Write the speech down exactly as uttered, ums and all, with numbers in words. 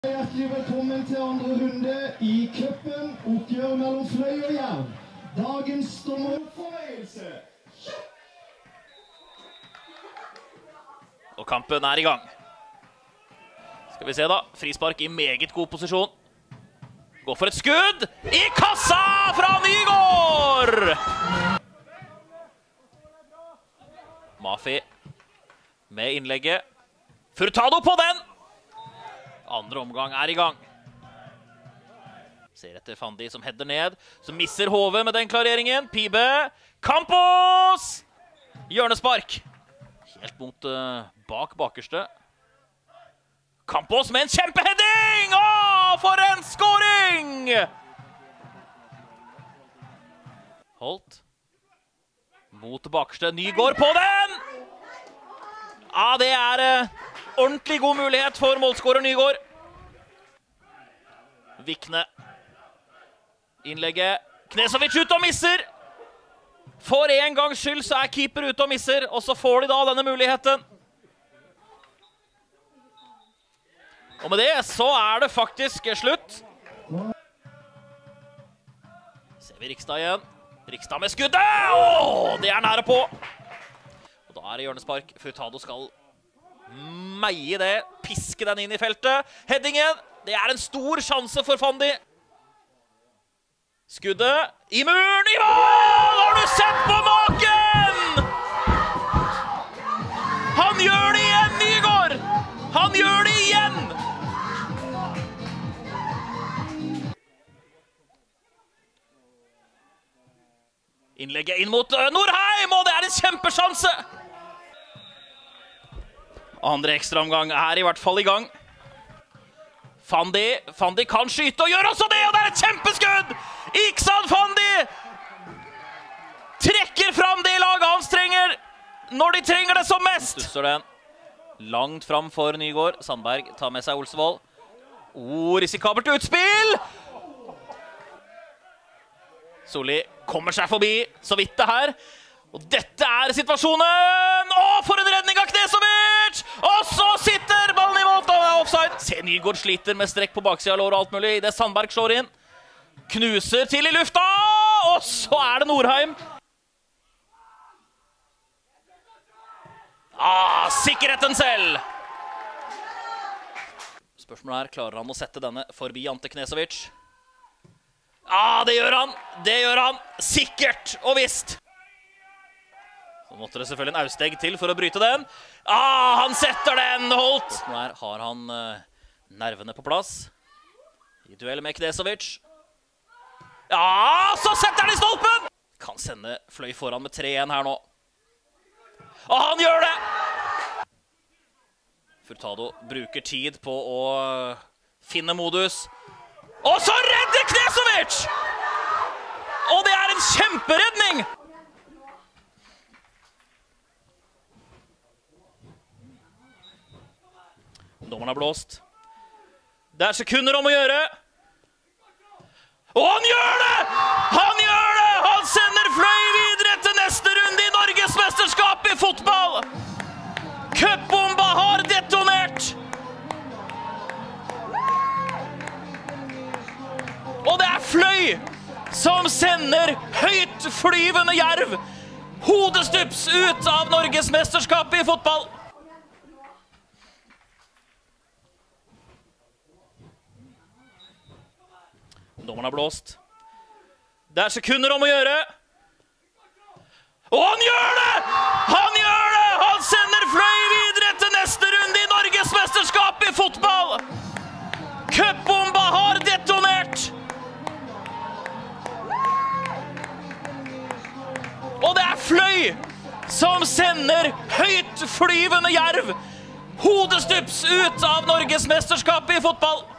Hjertelig velkommen til andre runde i cupen, oppgjør mellom Fløy og Jerv. Dagens dommerfornøyelse. Og kampen er i gang. Skal vi se da, frispark i meget god posisjon. Gå for et skudd, i kassa fra Nygård! Mafi med innlegget. Furtado på den! Andre omgang er i gang. Ser etter Fandi som header ned, som misser hodet med den klareringen. Pibe, Campos! Hjørnespark. Helt mot uh, bak bakerste. Campos med en kjempeheading! Åh, for en scoring! Holt. Mot bakerste, Nygård på den! Ja, det er uh, ordentlig god mulighet for målskårer Nygård. Vikne. Innlegget. Knesovic ut og misser. For en gangs skyld så er keeper ute og misser, og så får de da denne muligheten. Og med det så er det faktisk slutt. Ser vi Rikstad igjen. Rikstad med skuddet! Åh, det er nære på. Og da er det hjørnespark. Furtado skal meie det, piske den inn i feltet. Headingen, det er en stor sjanse for Fandi. Skuddet i muren, i mål! Har du sett på maken? Han gjør det igjen, Nygård! Han gjør det igjen! Innlegget inn mot Norheim, og det er en kjempesjanse! Andre ekstraomgang er i hvert fall i gang. Fandi, Fandi kan skyte og gjør også det, og det er et kjempeskudd! Iksan Fandi trekker fram det laget han trenger når de trenger det som mest. Stusser den langt fram for Nygård. Sandberg tar med seg Olsvold. Oh, risikabelt utspill! Solli kommer seg forbi, så vidt det her. Og dette er situasjonen! Åh, for en redning av Knesovic! Og så sitter ballen i mål, og er offside. Se, Nygård sliter med strekk på baksida av lår og alt mulig. I det Sandberg slår inn. Knuser til i lufta! Og så er det Norheim. Ah, sikkerheten selv! Spørsmålet er, klarer han å sette denne forbi Ante Knesovic? Ah, det gjør han! Det gjør han! Sikkert og visst! Så måtte det selvfølgelig en avsteg til for å bryte den. Ah, han setter den, Holt! Spørsmålet er, har han uh, nervene på plass? I duell med Knesovic. Ja, så setter han i stolpen! Kan sende Fløy foran med tre en her nå. Og han gjør det! Furtado bruker tid på å finne modus. Og så redder Knesovic! Og det er en kjemperedning! Dommeren har blåst. Det er sekunder om å gjøre. Og han gjør det! Han gjør det! Han sender Fløy videre til neste runde i Norges mesterskap i fotball! Cupbomba har detonert! Og det er Fløy som sender høyt flyvende Jerv hodestups ut av Norges mesterskap i fotball! Dommeren har blåst. Det er sekunder om å gjøre. Og han gjør det! Han gjør det! Han sender Fløy videre til neste runde i Norges mesterskap i fotball! Cupbomba har detonert! Og det er Fløy som sender høyt flyvende Jerv hodestups ut av Norges mesterskap i fotball!